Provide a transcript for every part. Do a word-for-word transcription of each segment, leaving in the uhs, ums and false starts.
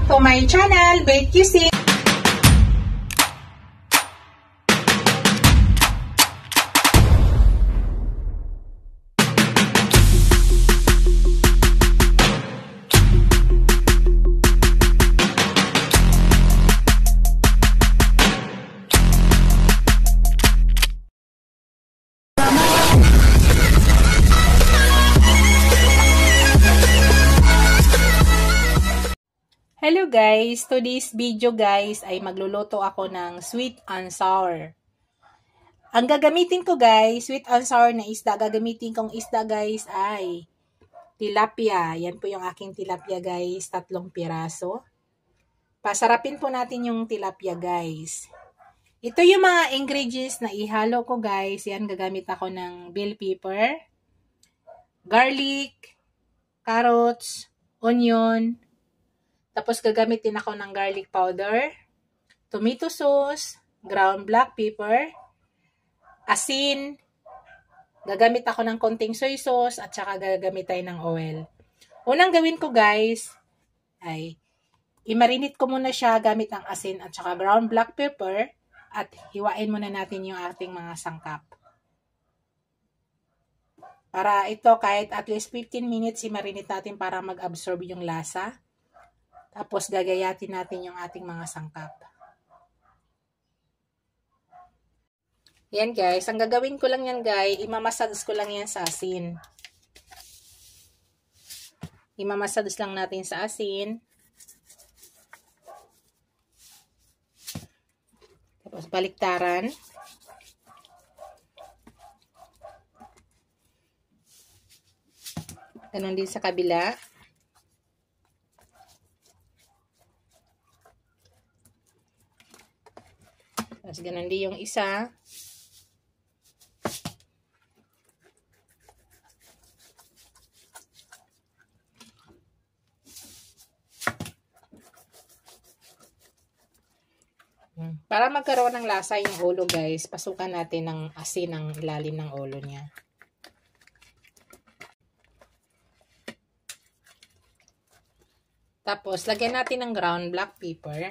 to my channel, Bake Cuisine. Hello guys, today's video guys ay magluluto ako ng sweet and sour. Ang gagamitin ko guys, sweet and sour na isda, gagamitin kong isda guys ay tilapia. Yan po yung aking tilapia guys, tatlong piraso. Pasarapin po natin yung tilapia guys. Ito yung mga ingredients na ihalo ko guys. Yan, gagamit ako ng bell pepper, garlic, carrots, onion. Tapos gagamitin ako ng garlic powder, tomato sauce, ground black pepper, asin, gagamit ako ng konting soy sauce, at saka gagamit tayo ng oil. Unang gawin ko guys, ay i-marinate ko muna siya gamit ang asin at saka ground black pepper, at hiwain muna natin yung ating mga sangkap. Para ito kahit at least fifteen minutes i-marinate natin para mag-absorb yung lasa. Tapos, gagayatin natin yung ating mga sangkap. Yan guys. Ang gagawin ko lang yan guys, imamassage ko lang yan sa asin. Imamassage lang natin sa asin. Tapos, baliktaran. Ganon din sa kabila. Tapos, ganun din yung isa. Para magkaroon ng lasa yung ulo guys, pasukan natin ng asin ang ilalim ng ulo niya. Tapos, lagyan natin ng ground black pepper.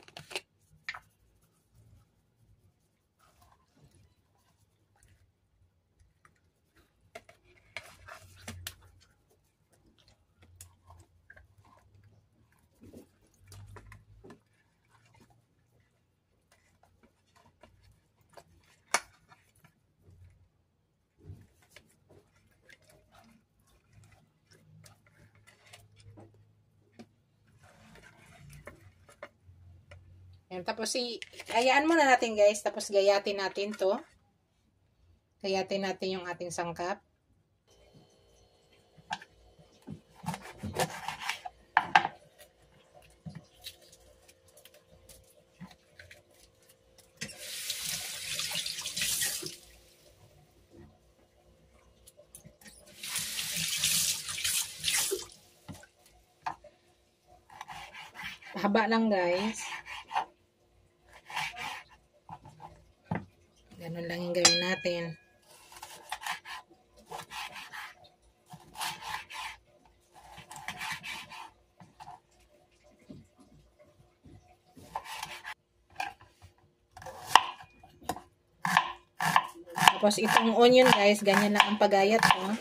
Yan, tapos i hayaan muna natin guys, tapos gayatin natin to. Gayatin natin yung ating sangkap. Haba lang guys. Ganun lang yung gawin natin. Tapos itong onion guys, ganyan lang ang pagayat ko.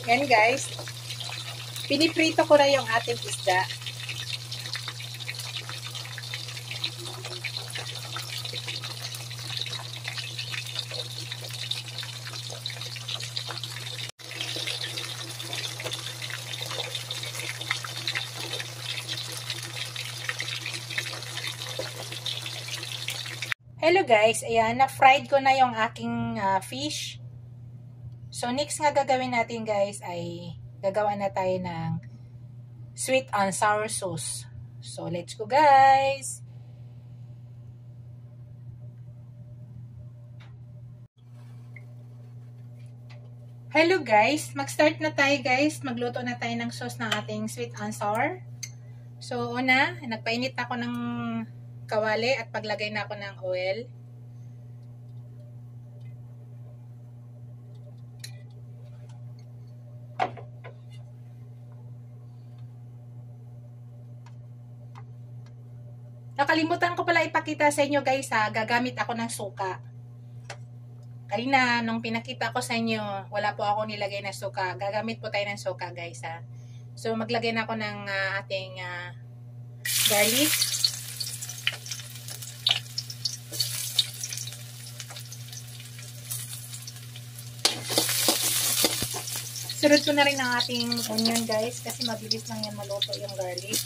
Yan guys. Piniprito ko na yung ating isda. Hello guys, ayan, na-fried ko na yung aking uh, fish. So next nga gagawin natin guys ay gagawa na tayo ng sweet and sour sauce. So let's go guys! Hello guys, mag-start na tayo guys. Magluto na tayo ng sauce ng ating sweet and sour. So una, nagpainit ako ng kawali at paglagay na ako ng oil. Nakalimutan ko pala ipakita sa inyo guys ha, gagamit ako ng suka. Kanina, nung pinakita ko sa inyo, wala po ako nilagay na suka. Gagamit po tayo ng suka guys ha. So maglagay na ako ng uh, ating uh, garlic. Sunod ko na rin ang ating onion guys kasi mabilis lang yan maluto yung garlic.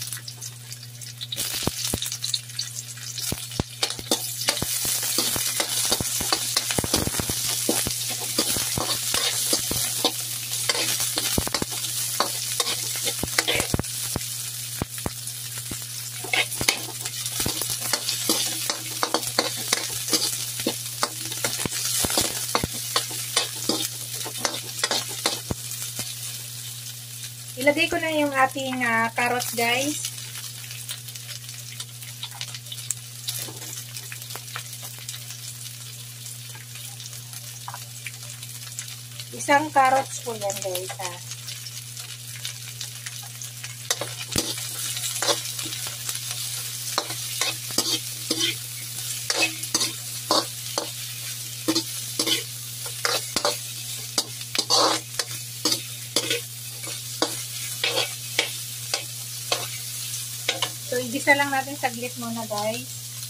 Ilagay ko na yung ating uh, carrots guys. Isang carrots po yan guys ha. So, igisa lang natin saglit muna guys.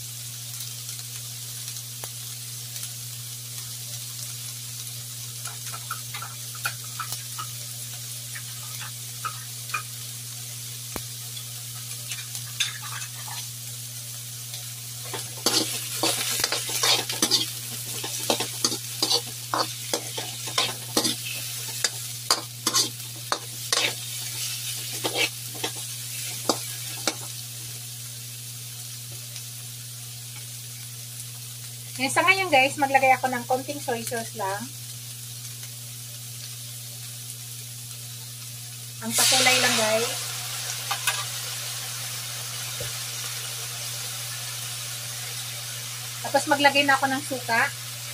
Ngayon, sa ngayon guys, maglagay ako ng konting soy sauce lang. Ang pakulay lang guys. Tapos maglagay na ako ng suka.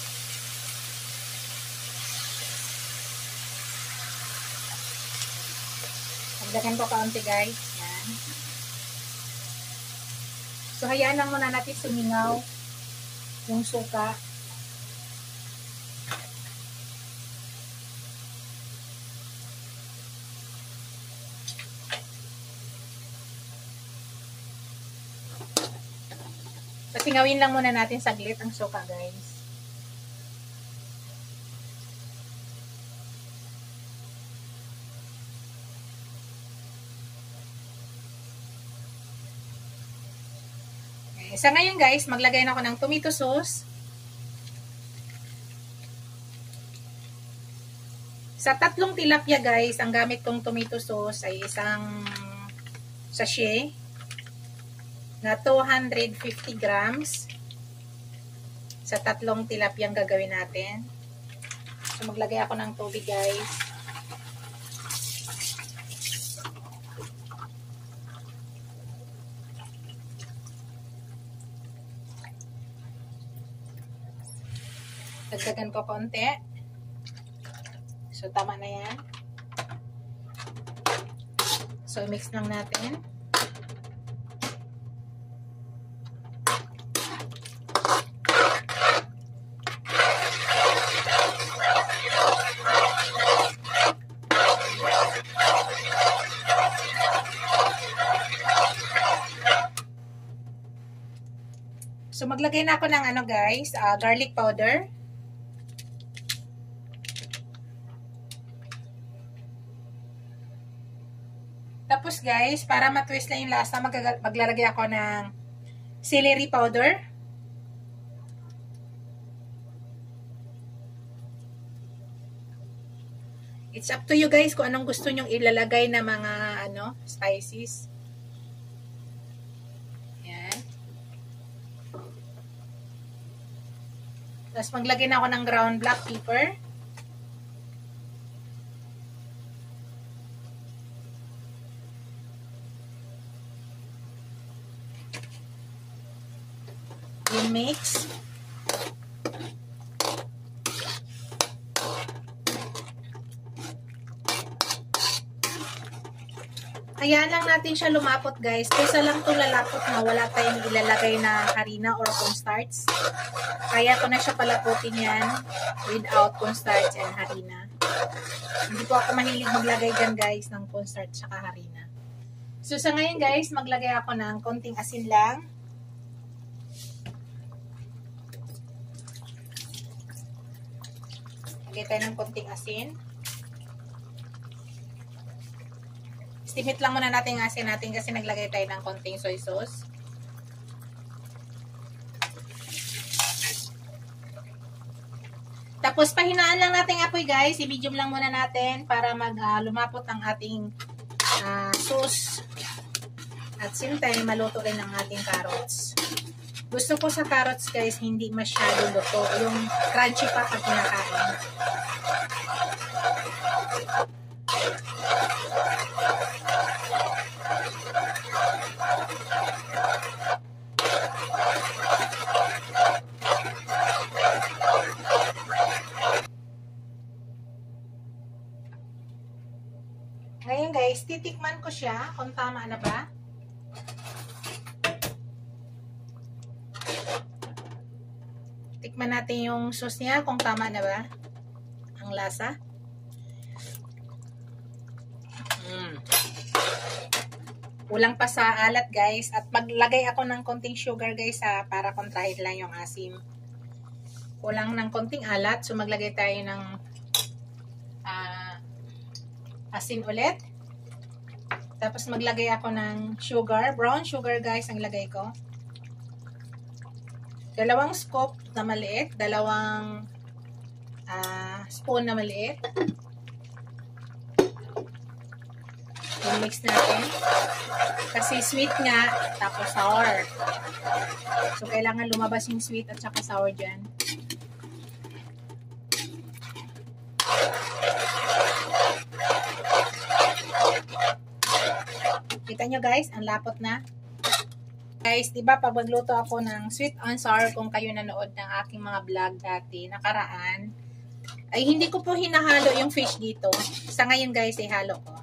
Magdagan ko kaunti guys. Yan. So, hayaan lang muna natin sumingaw yung suka. Pasingawin lang muna natin saglit ang suka guys. Sa ngayon guys, maglagay na ako ng tomato sauce. Sa tatlong tilapia guys, ang gamit kong tomato sauce ay isang sachet na two hundred fifty grams. Sa tatlong tilapia ang gagawin natin. So maglagay ako ng tubig guys. Dagdagan ko konti. So, tama na yan. So, mix lang natin. maglagay na ako ng ano guys, uh, garlic powder. Tapos guys, para matwist lang yung lasa, mag maglalagay ako ng celery powder. It's up to you guys kung anong gusto nyong ilalagay na mga ano, spices. Yan. Tapos maglagay na ako ng ground black pepper. Mix. Hayaan lang natin siya lumapot guys. Kaysa lang ito lalapot na wala tayong ilalagay na harina or cornstarch. Kaya ko na siya palaputin yan without cornstarch and harina. Hindi po ako mahilig maglagay dyan guys ng cornstarch at harina. So sa ngayon guys, maglagay ako ng konting asin lang. Lagay tayo ng konting asin. Estimate lang muna natin yung asin natin kasi naglagay tayo ng konting soy sauce. Tapos pahinaan lang natin apoy guys. I-medium lang muna natin para mag uh, lumapot ang ating uh, sauce. At same time, maluto rin ang ating carrots. Gusto ko sa carrots guys, hindi masyado luto. Yung crunchy pa pag kinakain. Ngayon guys, titikman ko siya kung tama na ba. Tikman natin yung sauce niya kung tama na ba ang lasa. Mm. Kulang pa sa alat guys. At maglagay ako ng konting sugar guys ha, para kontrahin lang yung asim. Kulang ng konting alat. So maglagay tayo ng uh, asin ulit. Tapos maglagay ako ng sugar. Brown sugar guys ang ilagay ko. Dalawang scoop na maliit. Dalawang uh, spoon na maliit. I-mix natin. Kasi sweet nga, tapos sour. So, kailangan lumabas yung sweet at saka sour dyan. Kita nyo guys, ang lapot na. Guys, diba pag magluto ako ng sweet and sour, kung kayo nanood ng aking mga vlog dati, nakaraan, ay hindi ko po hinahalo yung fish dito. Sa ngayon guys, ay halo ko.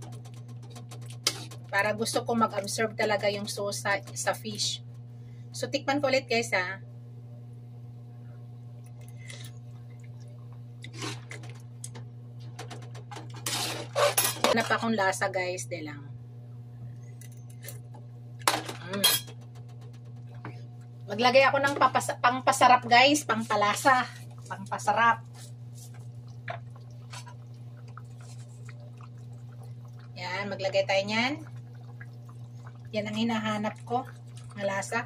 Para gusto ko mag-absorb talaga yung sauce sa, sa fish. So, tikman ko ulit guys ha. Hanap akong lasa guys, de lang. Mm. Maglagay ako ng papas pangpasarap guys, pangpalasa, pangpasarap. Yan, maglagay tayo niyan. Yan ang hinahanap ko, ng lasa.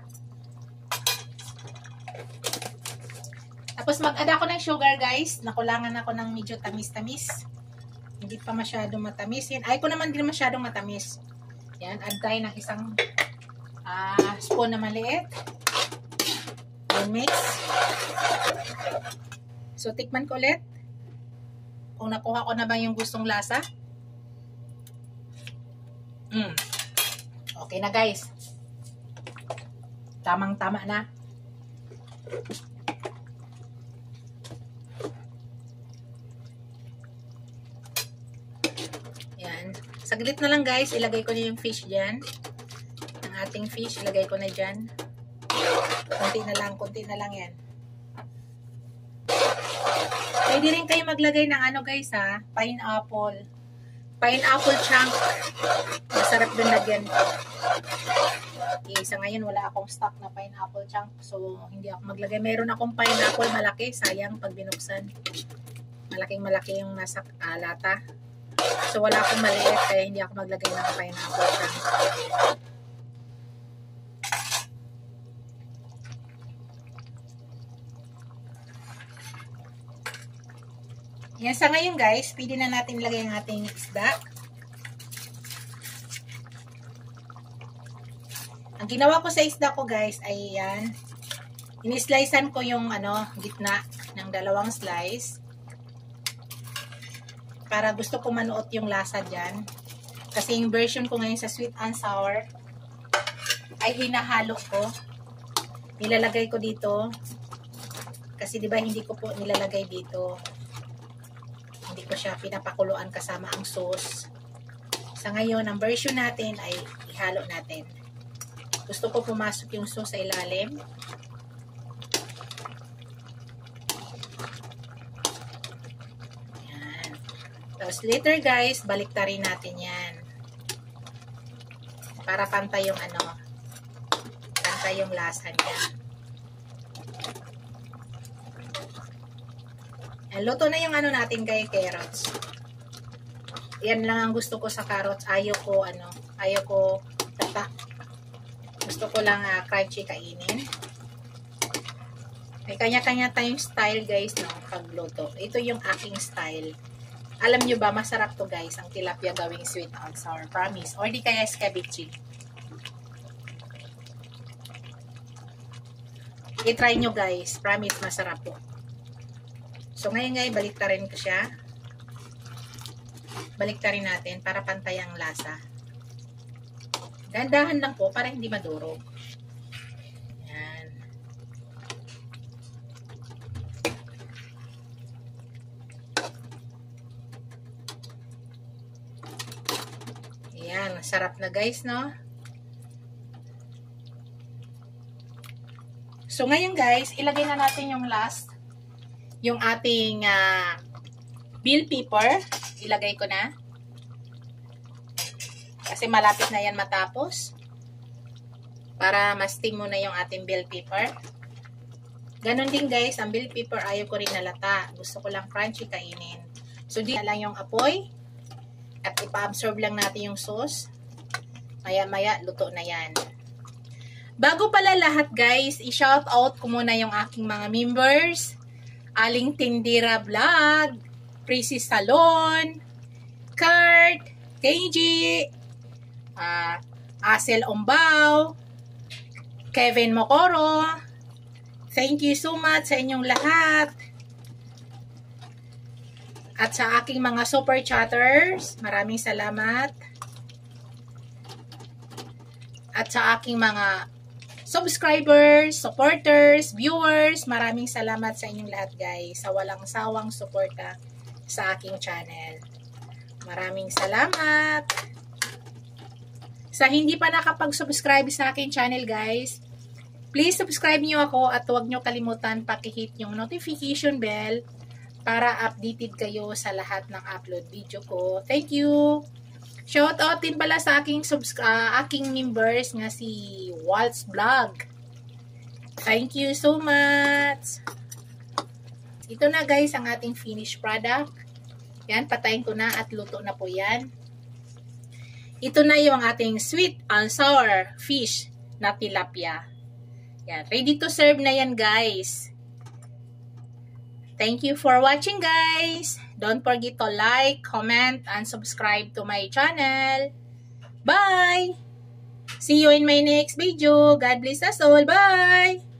Tapos mag-add ako ng sugar guys. Nakulangan ako ng medyo tamis-tamis. Hindi pa masyadong matamis. Yan. Ay ko naman din masyadong matamis. Yan, add tayo ng isang uh, spoon na maliit. Then mix. So, tikman ko ulit. Kung nakuha ko na ba yung gustong lasa. Mm. Okay na guys. Tamang-tama na. Yan. Saglit na lang guys. Ilagay ko na yung fish dyan. Ang ating fish. Ilagay ko na dyan. Kunti na lang. Kunti na lang yan. Pwede rin kayo maglagay ng ano guys ha. Pineapple. Pineapple chunk. Masarap din lagyan. Eh, sa ngayon, wala akong stock na pineapple chunk. So, hindi ako maglagay. Meron akong pineapple malaki. Sayang pag binuksan. Malaking malaki yung nasa uh, lata. So, wala akong maliit. Kaya hindi ako maglagay ng pineapple chunk. Yan, sa ngayon guys, pwede na natin lagay ang ating isda. Ang ginawa ko sa isda ko guys ay yan. Inislicean ko yung ano, gitna ng dalawang slice. Para gusto ko manuot yung lasa dyan. Kasi yung version ko ngayon sa sweet and sour ay hinahalo ko. Nilalagay ko dito. Kasi diba hindi ko po nilalagay dito. Hindi ko siya pinapakuluan kasama ang sauce. Sa ngayon, ang version natin ay ihalo natin. Gusto ko pumasok yung sauce sa ilalim. Yan. Tapos later guys, baliktarin natin yan. Para pantay yung ano, pantay yung lasa niya. Yan, luto na yung ano natin kay carrots. Yan lang ang gusto ko sa carrots. Ayaw ko ano, ayaw ko tata. Gusto ko lang uh, crunchy kainin. May kanya-kanya tayong style guys no, pagluto. Ito yung aking style. Alam nyo ba, masarap to guys, ang tilapia gawing sweet and sour. Promise. Or di kaya escabeche. I-try nyo guys. Promise, masarap po. So ngayon guys, baliktarin ko siya. Baliktarin natin para pantay ang lasa. Dahan-dahan lang po para hindi madurog. Yan. Yan, sarap na guys, no? So ngayon guys, ilagay na natin yung last, yung ating uh, bell pepper. Ilagay ko na. Kasi malapit na yan matapos. Para masting muna yung ating bell pepper. Ganon din guys, ang bell pepper ayaw ko rin nalata. Gusto ko lang crunchy kainin. So di na lang yung apoy. At ipa-absorb lang natin yung sauce. Maya maya, luto na yan. Bago pala lahat guys, i-shout out ko muna yung aking mga members. Aling Tindira Vlog, Prissy Salon, Kurt, K G, Uh, Asel Ombao, Kevin Mokoro. Thank you so much sa inyong lahat. At sa aking mga super chatters, maraming salamat. At sa aking mga subscribers, supporters, viewers, maraming salamat sa inyong lahat guys sa walang sawang suporta sa aking channel. Maraming salamat. Sa hindi pa nakapag-subscribe sa akin channel guys, please subscribe nyo ako at huwag nyo kalimutan paki-hit yung notification bell para updated kayo sa lahat ng upload video ko. Thank you! Shout out din pala sa aking, uh, aking members nga si Waltz Vlog. Thank you so much! Ito na guys ang ating finished product. Yan, patayin ko na at luto na po yan. Ito na yung ating sweet and sour fish na tilapia. Yan. Ready to serve na yan, guys. Thank you for watching, guys. Don't forget to like, comment, and subscribe to my channel. Bye! See you in my next video. God bless us all. Bye!